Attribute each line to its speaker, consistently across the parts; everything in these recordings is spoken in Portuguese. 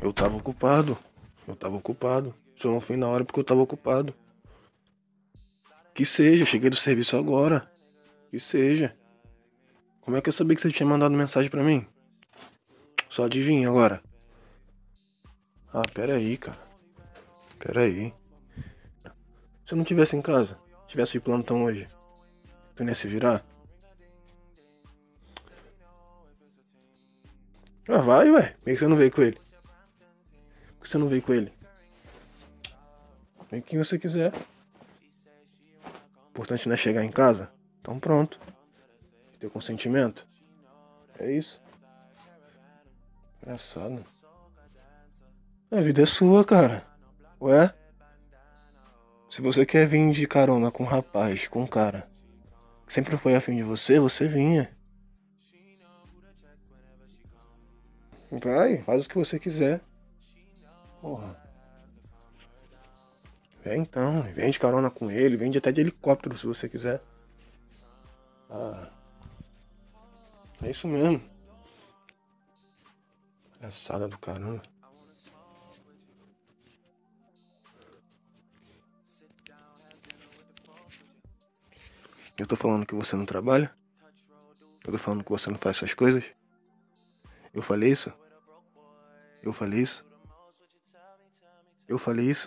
Speaker 1: Eu tava ocupado. Eu tava ocupado. Só não fui na hora porque eu tava ocupado. Que seja, eu cheguei do serviço agora. Que seja. Como é que eu sabia que você tinha mandado mensagem pra mim? Só adivinha agora. Ah, pera aí, cara. Pera aí. Se eu não tivesse em casa, tivesse de plantão hoje, tu não ia se virar? Ah, vai, ué. Por que você não veio com ele? Por que você não veio com ele? Vem quem você quiser. O importante não é chegar em casa? Então pronto. Teu consentimento? É isso. Engraçado. A vida é sua, cara. Ué? Se você quer vir de carona com um rapaz, com um cara que sempre foi afim de você, você vinha. Vai, faz o que você quiser. Porra. Vem então, vem de carona com ele, vem até de helicóptero se você quiser. Ah, é isso mesmo. Engraçada do caramba. Eu tô falando que você não trabalha? Eu tô falando que você não faz essas coisas? Eu falei isso? Eu falei isso? Eu falei isso?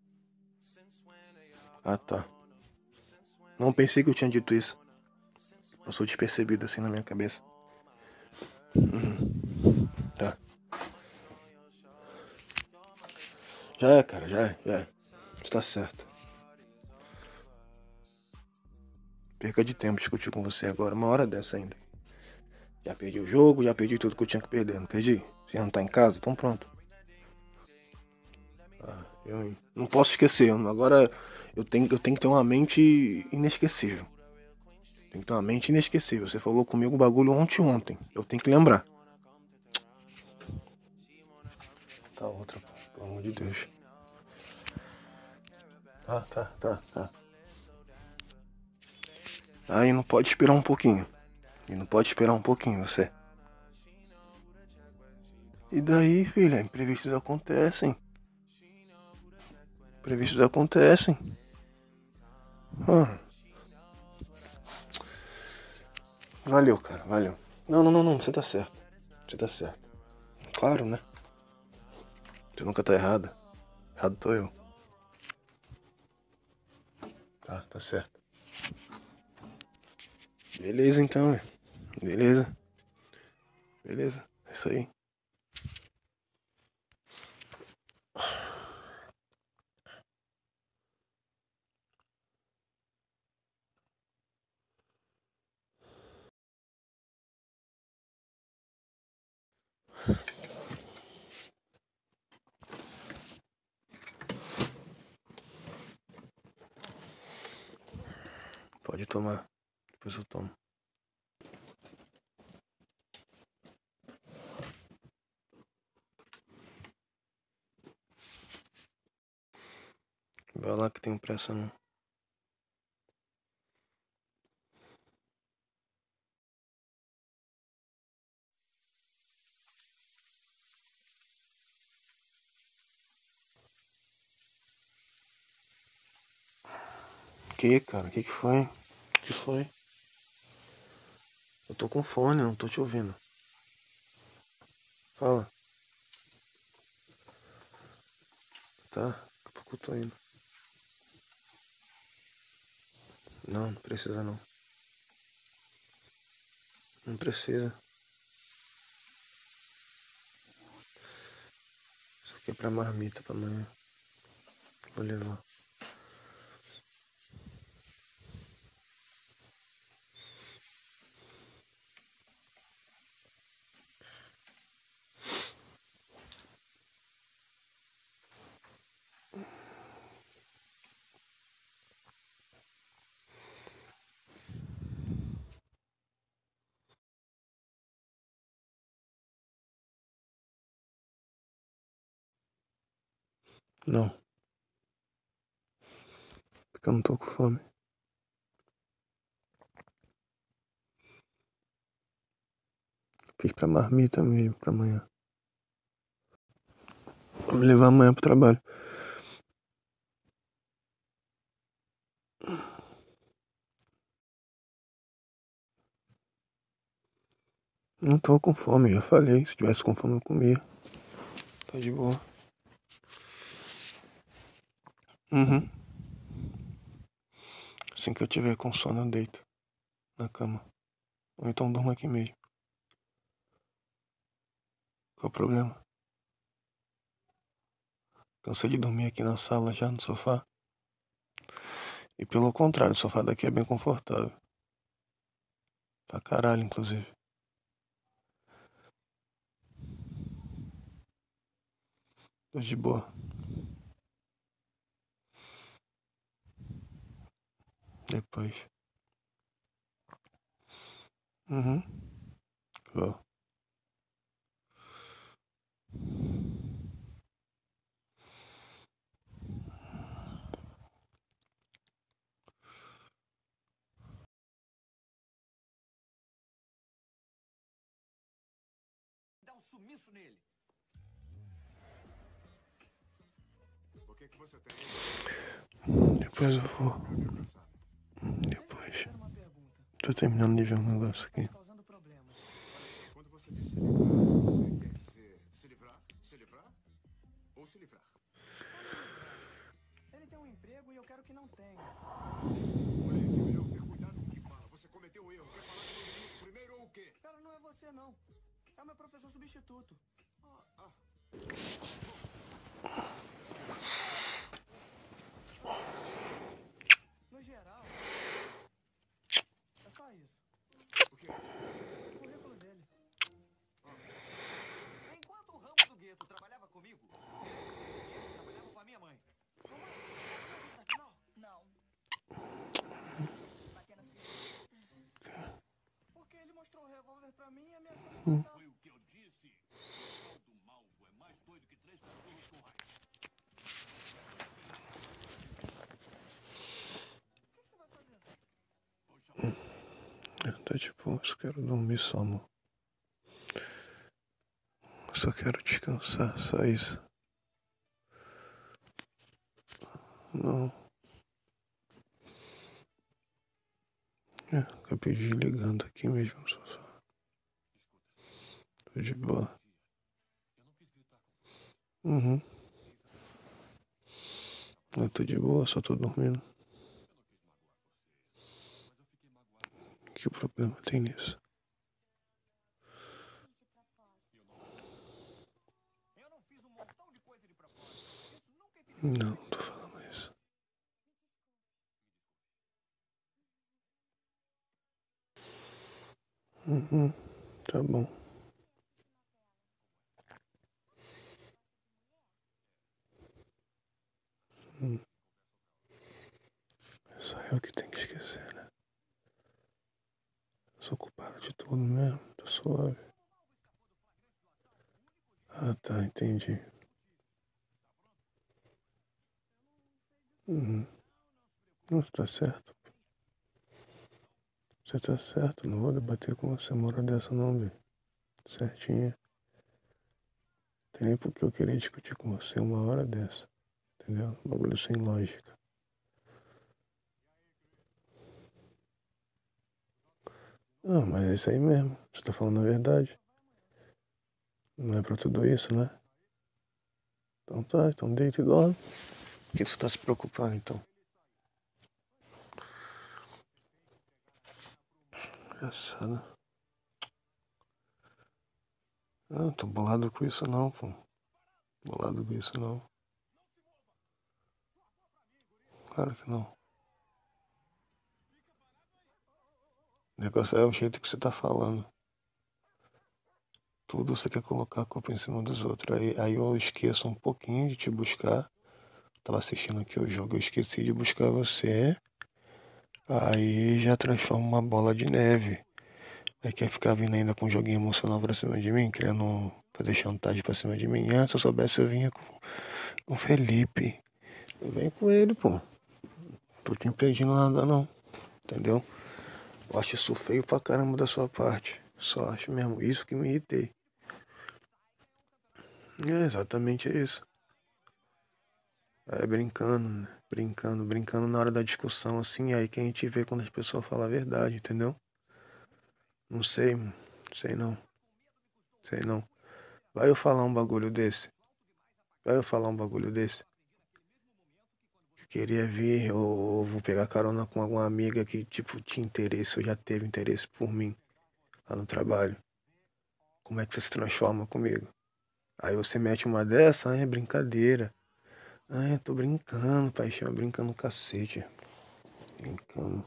Speaker 1: Ah, tá. Não pensei que eu tinha dito isso. Passou despercebido assim na minha cabeça. Tá. Já é, cara, já é, já é. Você tá certo. Perca de tempo discutir com você agora, uma hora dessa ainda. Já perdi o jogo, já perdi tudo que eu tinha que perder, não perdi? Você não tá em casa? Então pronto. Ah, eu não posso esquecer, agora eu tenho que ter uma mente inesquecível. Tem que ter uma mente inesquecível. Você falou comigo o bagulho ontem. Eu tenho que lembrar. Tá outra, pelo amor de Deus. Tá. Aí não pode esperar um pouquinho. E não pode esperar um pouquinho, você. E daí, filha, imprevistos acontecem. Imprevistos acontecem. Ah, valeu, cara, valeu. Não, você tá certo. Você tá certo. Claro, né? Você nunca tá errada. Errado tô eu. Tá certo. Beleza então, velho. Beleza. Beleza. É isso aí. Pode tomar. Depois eu tomo. Vai lá que tenho pressa não. Que, cara? Que foi? Que foi? Eu tô com fone, não tô te ouvindo. Fala. Tá? Daqui a pouco eu tô indo. Não precisa não. Não precisa. Isso aqui é pra marmita pra amanhã. Vou levar. Não. Porque eu não tô com fome. Fiz pra marmita mesmo, pra amanhã. me levar amanhã pro trabalho. Não tô com fome, já falei. Se tivesse com fome eu comia. Tá de boa. Uhum. Assim que eu tiver com sono eu deito na cama. Ou então durmo aqui mesmo. Qual o problema? Cansei de dormir aqui na sala já, no sofá. E pelo contrário, o sofá daqui é bem confortável. Pra caralho, inclusive. Tô de boa. Depois. Uhum. Vou.
Speaker 2: Dá um sumiço nele. Por que você tem?
Speaker 1: Depois eu vou. Depois. Tô terminando de ver um negócio aqui.
Speaker 2: Causando problemas. Olha só, quando você diz se livrar, você quer dizer se livrar? Se livrar? Ou se livrar? Só me livrar. Ele tem um emprego e eu quero que não tenha. Olha, é melhor ter cuidado com o que fala. Você cometeu um erro. Quer falar sobre isso primeiro ou o quê? Cara, não é você, não. É o meu professor substituto. No geral, é só isso. O quê? O currículo dele. Enquanto o Ramos do Gueto trabalhava comigo, ele trabalhava com a minha mãe.
Speaker 3: Não. Bater na sua.
Speaker 2: Porque ele mostrou o revólver pra mim e ameaçou me matar. Foi o que eu disse. O tal do Malvo é mais doido que 3 cachorros com raiva. O que você vai fazer?
Speaker 1: Tá tipo, eu só quero dormir só, amor. Eu só quero descansar, só isso. Não. Acabei desligando aqui mesmo no sofá. Tô de boa. Uhum. Eu tô de boa, só tô dormindo. Que problema tem nisso?
Speaker 2: Eu não fiz um montão de coisa de propósito. Isso nunca impediu.
Speaker 1: Não, tô falando isso. Uhum. Tá bom. Só eu que tenho que esquecer, né? Sou culpado de tudo mesmo, tô suave. Ah, tá, entendi. Uhum. Não, tá certo. Você tá certo, não vou debater com você uma hora dessa não, velho. Certinho. Tem nem por que eu querer discutir com você uma hora dessa. Entendeu? Bagulho sem lógica. Não, mas é isso aí mesmo. Você tá falando a verdade. Não é pra tudo isso, né? Então tá, então deita e dorme. Por que você tá se preocupando então? Engraçado. Não, tô bolado com isso não, pô. Bolado com isso não. Claro que não. O negócio é o jeito que você tá falando. Tudo você quer colocar a culpa em cima dos outros. Aí eu esqueço um pouquinho de te buscar. Tava assistindo aqui o jogo, eu esqueci de buscar você. Aí já transforma uma bola de neve. Aí quer ficar vindo ainda com um joguinho emocional pra cima de mim, querendo fazer chantagem pra cima de mim. Ah, se eu soubesse eu vinha com o Felipe. Vem com ele, pô. Tô te impedindo nada não. Entendeu? Eu acho isso feio pra caramba da sua parte. Só acho mesmo isso que me irritei. É exatamente isso. É brincando, né? Brincando na hora da discussão, assim, aí que a gente vê quando as pessoas falam a verdade, entendeu? Não sei, mano. Sei não, sei não. Vai eu falar um bagulho desse? Vai eu falar um bagulho desse? Eu queria vir, ou vou pegar carona com alguma amiga que, tipo, tinha interesse, ou já teve interesse por mim, lá no trabalho. Como é que você se transforma comigo? Aí você mete uma dessa, ah, é brincadeira. Ah, eu tô brincando, paixão, brincando cacete. Brincando.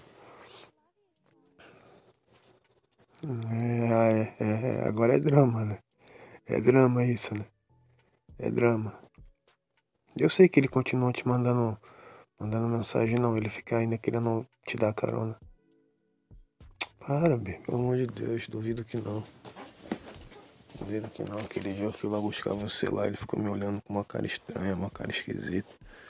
Speaker 1: Agora é drama, né? É drama isso, né? É drama. Eu sei que ele continua te mandando mensagem, não. Ele fica ainda querendo te dar carona. Para, pelo amor de Deus, duvido que não. Duvido que não. Aquele dia eu fui lá buscar você lá, ele ficou me olhando com uma cara estranha, uma cara esquisita.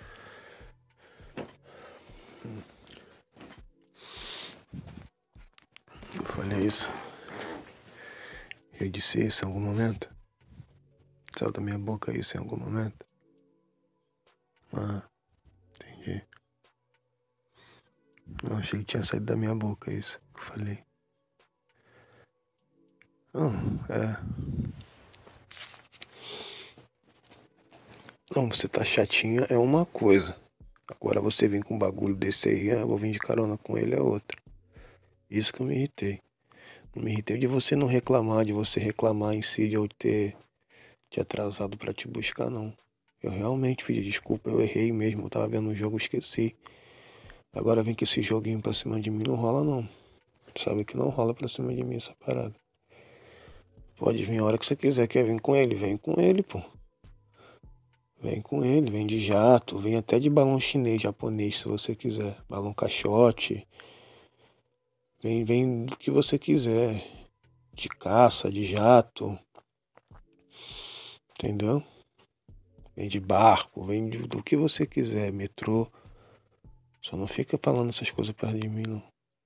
Speaker 1: Eu falei isso. Eu disse isso em algum momento. Saiu da minha boca isso em algum momento. Ah, entendi. Não, achei que tinha saído da minha boca isso que eu falei. Não, é. Não, você tá chatinha é uma coisa. Agora você vem com um bagulho desse aí, ah, vou vir de carona com ele é outra. Isso que eu me irritei. Não me irritei de você não reclamar, de você reclamar em si, de eu ter te atrasado pra te buscar, não. Eu realmente pedi desculpa, eu errei mesmo, eu tava vendo o jogo, esqueci. Agora vem que esse joguinho pra cima de mim não rola, não. Sabe que não rola pra cima de mim essa parada. Pode vir a hora que você quiser, quer vir com ele? Vem com ele, pô. Vem com ele, vem de jato, vem até de balão chinês, japonês, se você quiser. Balão caixote. Vem do que você quiser. De caça, de jato. Entendeu? Vem de barco, do que você quiser, metrô. Só não fica falando essas coisas perto de mim, não.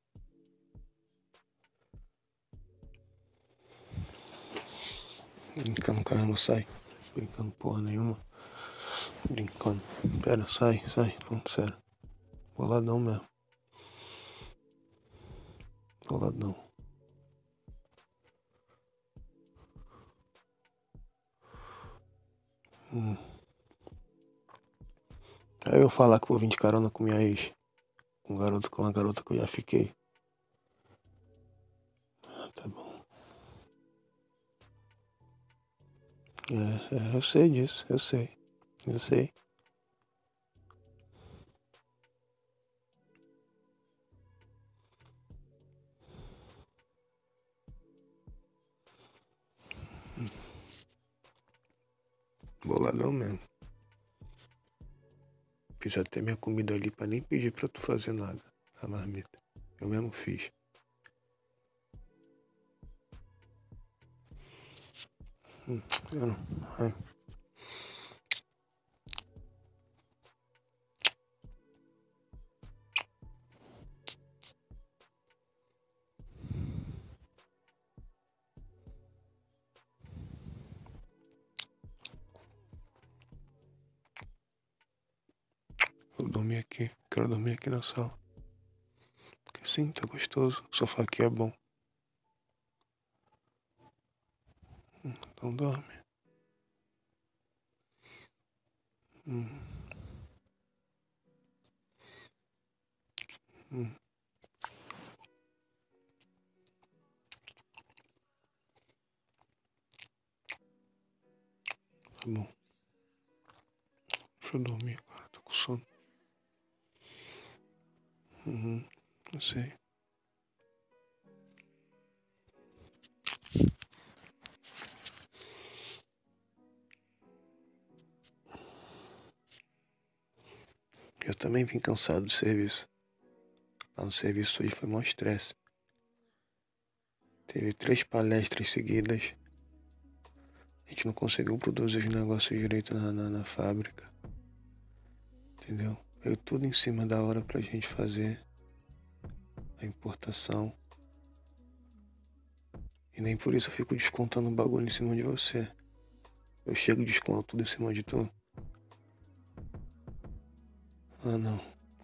Speaker 1: Brincando, caramba, sai. Brincando porra nenhuma. Brincando. Pera, sai, falando sério. Boladão mesmo. Boladão. Hum. Aí eu falar que vou vir de carona com minha ex. Com uma garota que eu já fiquei. Ah, tá bom. Eu sei disso, eu sei. Eu sei. Boladão mesmo. Fiz até minha comida ali pra nem pedir pra tu fazer nada. A marmita. Eu mesmo fiz. Eu não. Ai. Eu dormi aqui. Quero dormir aqui na sala. Porque sim, tá gostoso. O sofá aqui é bom. Então dorme. Hum, hum, tá bom. Deixa eu dormir agora. Tô com sono. Eu sei. Eu também vim cansado do serviço. Lá no serviço hoje foi mó estresse. Teve 3 palestras seguidas. A gente não conseguiu produzir os negócios direito na fábrica. Entendeu? Veio tudo em cima da hora pra gente fazer a importação. E nem por isso eu fico descontando o bagulho em cima de você. Eu chego e desconto tudo em cima de tu. Ah, não.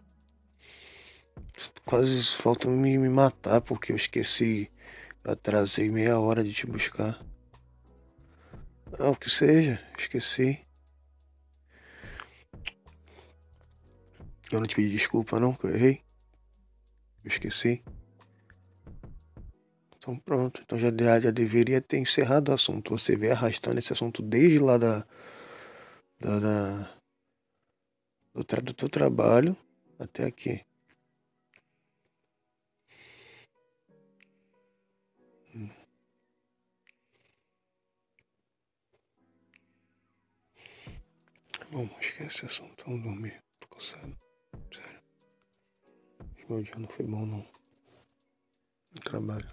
Speaker 1: Quase falta me matar porque eu esqueci. Atrasei meia hora de te buscar. Ah, o que seja, esqueci. Eu não te pedi desculpa não, que eu errei. Eu esqueci. Então pronto, então já deveria ter encerrado o assunto. Você veio arrastando esse assunto desde lá da, da- do teu trabalho até aqui. Bom, esquece esse assunto, vamos dormir. Tô cansado, sério. Meu dia não foi bom não. No trabalho.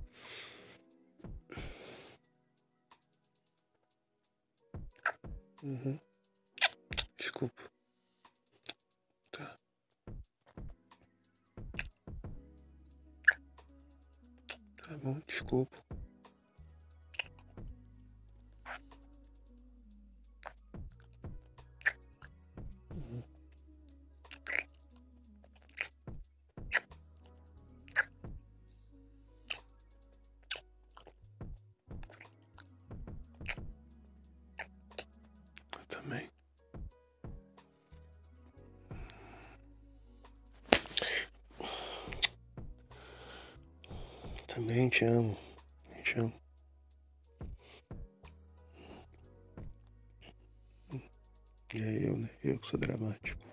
Speaker 1: Uhum. Desculpa. Tá. Tá bom, desculpa. Eu também. Também te amo. Te amo. E aí eu, né? Eu que sou dramático.